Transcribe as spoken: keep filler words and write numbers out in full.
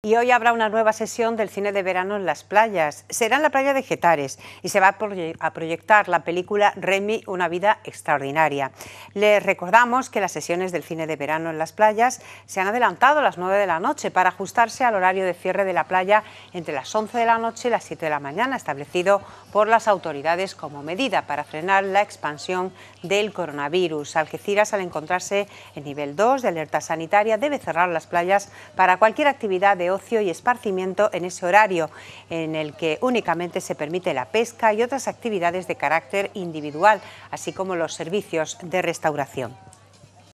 Y hoy habrá una nueva sesión del cine de verano en las playas. Será en la playa de Getares y se va a proyectar la película Remy, una vida extraordinaria. Les recordamos que las sesiones del cine de verano en las playas se han adelantado a las nueve de la noche para ajustarse al horario de cierre de la playa entre las once de la noche y las siete de la mañana, establecido por las autoridades como medida para frenar la expansión del coronavirus. Algeciras, al encontrarse en nivel dos de alerta sanitaria, debe cerrar las playas para cualquier actividad de ocio y esparcimiento en ese horario, en el que únicamente se permite la pesca y otras actividades de carácter individual, así como los servicios de restauración.